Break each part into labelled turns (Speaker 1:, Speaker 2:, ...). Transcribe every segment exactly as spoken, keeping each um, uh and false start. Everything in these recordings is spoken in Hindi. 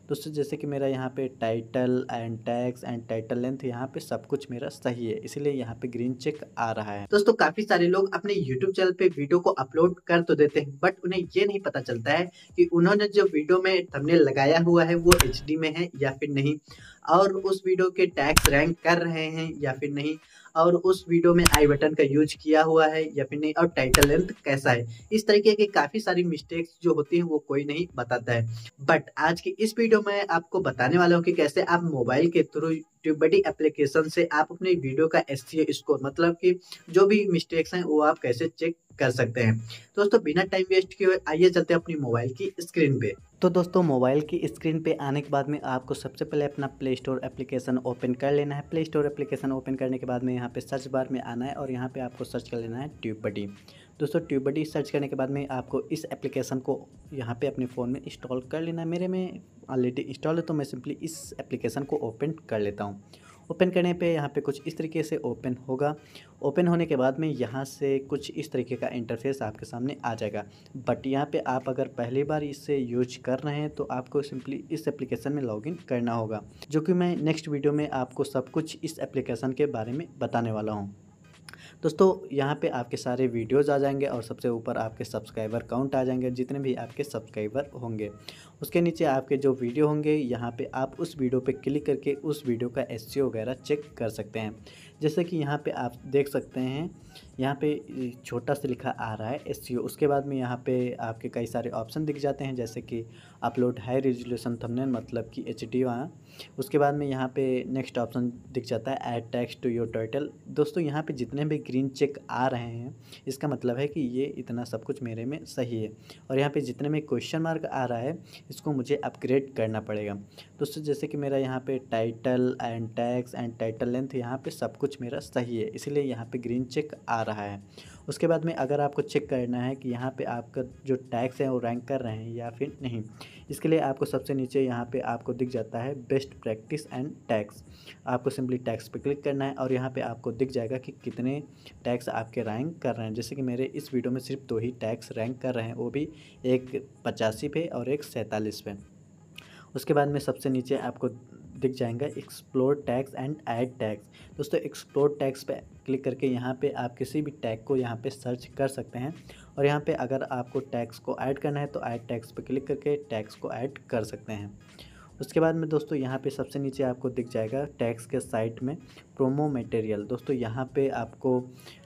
Speaker 1: दोस्तों जैसे कि मेरा यहाँ पे title and tags and title length यहाँ पे सब कुछ मेरा सही है, इसीलिए यहाँ पे ग्रीन चेक आ रहा है। दोस्तों काफी सारे लोग अपने यूट्यूब चैनल पे वीडियो को अपलोड कर तो देते हैं, बट उन्हें ये नहीं पता चलता है कि उन्होंने जो वीडियो में थंबनेल लगाया हुआ है वो एच डी में है या फिर नहीं, और उस वीडियो के टैग्स रैंक कर रहे हैं या फिर नहीं, और उस वीडियो में आई बटन का यूज किया हुआ है या फिर नहीं, और टाइटल लेंथ कैसा है। इस तरीके के काफी सारी मिस्टेक्स जो होती हैं वो कोई नहीं बताता है। बट आज की इस वीडियो में आपको बताने वाला हूँ कि कैसे आप मोबाइल के थ्रू ट्यूबबडी एप्लीकेशन से आप अपने वीडियो का एसईओ स्कोर, मतलब कि जो भी मिस्टेक्स हैं वो आप कैसे चेक कर सकते हैं। दोस्तों बिना टाइम वेस्ट किए आइए चलते हैं अपनी मोबाइल की स्क्रीन पे। तो दोस्तों मोबाइल की स्क्रीन पे आने के बाद में आपको सबसे पहले अपना प्ले स्टोर एप्लीकेशन ओपन कर लेना है। प्ले स्टोर एप्लीकेशन ओपन करने के बाद में यहाँ पे सर्च बार में आना है और यहाँ पे आपको सर्च कर लेना है ट्यूबबडी। दोस्तों ट्यूबबडी सर्च करने के बाद में आपको इस एप्लीकेशन को यहाँ पे अपने फ़ोन में इंस्टॉल कर लेना है। मेरे में ऑलरेडी इंस्टॉल है तो मैं सिंपली इस एप्लीकेशन को ओपन कर लेता हूँ। ओपन करने पे यहाँ पे कुछ इस तरीके से ओपन होगा। ओपन होने के बाद में यहाँ से कुछ इस तरीके का इंटरफेस आपके सामने आ जाएगा। बट यहाँ पे आप अगर पहली बार इसे यूज कर रहे हैं तो आपको सिंपली इस एप्लीकेशन में लॉगिन करना होगा, जो कि मैं नेक्स्ट वीडियो में आपको सब कुछ इस एप्लीकेशन के बारे में बताने वाला हूँ। दोस्तों यहाँ पे आपके सारे वीडियोज़ आ जाएंगे और सबसे ऊपर आपके सब्सक्राइबर काउंट आ जाएंगे, जितने भी आपके सब्सक्राइबर होंगे। उसके नीचे आपके जो वीडियो होंगे यहाँ पे आप उस वीडियो पे क्लिक करके उस वीडियो का एसईओ वगैरह चेक कर सकते हैं। जैसे कि यहाँ पे आप देख सकते हैं, यहाँ पे छोटा सा लिखा आ रहा है एसईओ। उसके बाद में यहाँ पे आपके कई सारे ऑप्शन दिख जाते हैं, जैसे कि अपलोड हाई रेजोल्यूशन थंबनेल, मतलब कि एच डी वहाँ। उसके बाद में यहाँ पे नेक्स्ट ऑप्शन दिख जाता है add text to your title. दोस्तों यहाँ पे जितने भी ग्रीन चेक आ रहे हैं इसका मतलब है कि ये इतना सब कुछ मेरे में सही है। और यहाँ पे जितने में क्वेश्चन मार्क आ रहा है इसको मुझे अपग्रेड करना पड़ेगा। दोस्तों जैसे कि मेरा यहाँ पे title and tags and title length यहाँ पे सब कुछ मेरा सही है, इसीलिए यहाँ पे ग्रीन चेक आ रहा है। उसके बाद में अगर आपको चेक करना है कि यहाँ पे आपका जो टैग्स हैं वो रैंक कर रहे हैं या फिर नहीं, इसके लिए आपको सबसे नीचे यहाँ पे आपको दिख जाता है बेस्ट प्रैक्टिस एंड टैग्स। आपको सिंपली टैग्स पे क्लिक करना है और यहाँ पे आपको दिख जाएगा कि कितने टैग्स आपके रैंक कर रहे हैं। जैसे कि मेरे इस वीडियो में सिर्फ दो ही टैग्स रैंक कर रहे हैं, वो भी एक पचासी पे और एक सैंतालीस पे। उसके बाद में सबसे नीचे आपको दिख जाएगा explore tags and add tags. दोस्तों एक्सप्लोर टैग्स पे क्लिक करके यहाँ पे आप किसी भी टैग को यहाँ पे सर्च कर सकते हैं, और यहाँ पे अगर आपको टैग्स को ऐड करना है तो ऐड टैग्स पे क्लिक करके टैग्स को ऐड कर सकते हैं। उसके बाद में दोस्तों यहाँ पे सबसे नीचे आपको दिख जाएगा टैग्स के साइड में प्रोमो मटेरियल। दोस्तों यहाँ पे आपको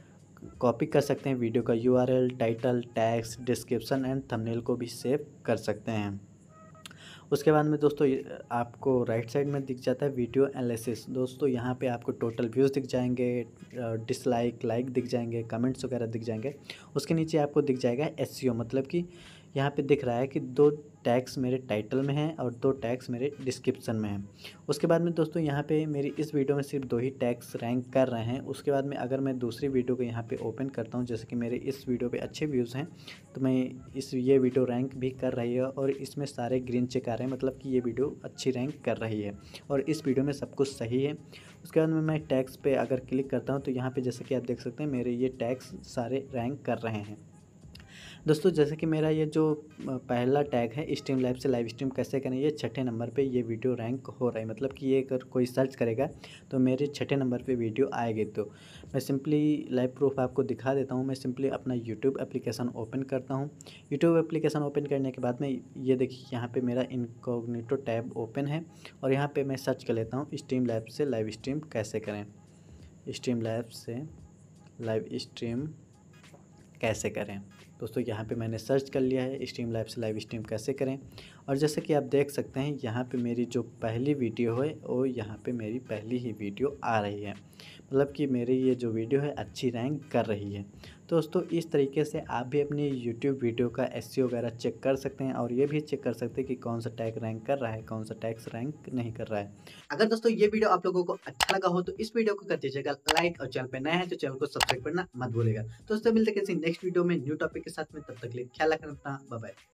Speaker 1: कॉपी कर सकते हैं वीडियो का URL, title, tags, description and thumbnail को भी सेव कर सकते हैं। उसके बाद में दोस्तों आपको राइट साइड में दिख जाता है वीडियो एनालिसिस। दोस्तों यहाँ पे आपको टोटल व्यूज़ दिख जाएंगे, डिसलाइक, लाइक दिख जाएंगे, कमेंट्स वगैरह दिख जाएंगे। उसके नीचे आपको दिख जाएगा एसईओ, मतलब कि यहाँ पे दिख रहा है कि दो टैग्स मेरे टाइटल में हैं और दो टैग्स मेरे डिस्क्रिप्शन में हैं। उसके बाद में दोस्तों यहाँ पे मेरी इस वीडियो में सिर्फ दो ही टैग्स रैंक कर रहे हैं। उसके बाद में अगर मैं दूसरी वीडियो को यहाँ पे ओपन करता हूँ, जैसे कि मेरे इस वीडियो पे अच्छे व्यूज़ हैं तो मैं इस ये वीडियो रैंक भी कर रही है और इसमें सारे ग्रीन चेक आ रहे हैं, मतलब कि ये वीडियो अच्छी रैंक कर रही है और इस वीडियो में सब कुछ सही है। उसके बाद में मैं टैग्स पे अगर क्लिक करता हूँ तो यहाँ पे जैसे कि आप देख सकते हैं मेरे ये टैग्स सारे रैंक कर रहे हैं। दोस्तों जैसे कि मेरा ये जो पहला टैग है स्ट्रीम लाइव से लाइव स्ट्रीम कैसे करें, ये छठे नंबर पे ये वीडियो रैंक हो रहा है, मतलब कि ये अगर कोई सर्च करेगा तो मेरे छठे नंबर पे वीडियो आएगी। तो मैं सिंपली लाइव प्रूफ आपको दिखा देता हूँ। मैं सिंपली अपना यूट्यूब एप्लीकेशन ओपन करता हूँ। यूट्यूब एप्लीकेशन ओपन करने के बाद में ये देखिए यहाँ पर मेरा इनकॉग्निटो टैब ओपन है और यहाँ पर मैं सर्च कर लेता हूँ स्ट्रीम लाइव से लाइव स्ट्रीम कैसे करें। स्ट्रीम लाइव से लाइव स्ट्रीम कैसे करें। दोस्तों यहाँ पे मैंने सर्च कर लिया है स्ट्रीम लाइव से लाइव स्ट्रीम कैसे करें, और जैसे कि आप देख सकते हैं यहाँ पे मेरी जो पहली वीडियो है वो यहाँ पे मेरी पहली ही वीडियो आ रही है, मतलब कि मेरी ये जो वीडियो है अच्छी रैंक कर रही है। दोस्तों इस तरीके से आप भी अपनी यूट्यूब वीडियो का एसईओ वगैरह चेक कर सकते हैं और ये भी चेक कर सकते हैं कि कौन सा टैग रैंक कर रहा है, कौन सा टैग रैंक नहीं कर रहा है। अगर दोस्तों ये वीडियो आप लोगों को अच्छा लगा हो तो इस वीडियो को कर दीजिएगा लाइक, और चैनल पे नया है तो चैनल को सब्सक्राइब करना मत भूलिएगा। दोस्तों मिलते हैं किसी नेक्स्ट वीडियो में न्यू टॉपिक के साथ में, तब तक के लिए ख्याल रखना अपना, बाय बाय।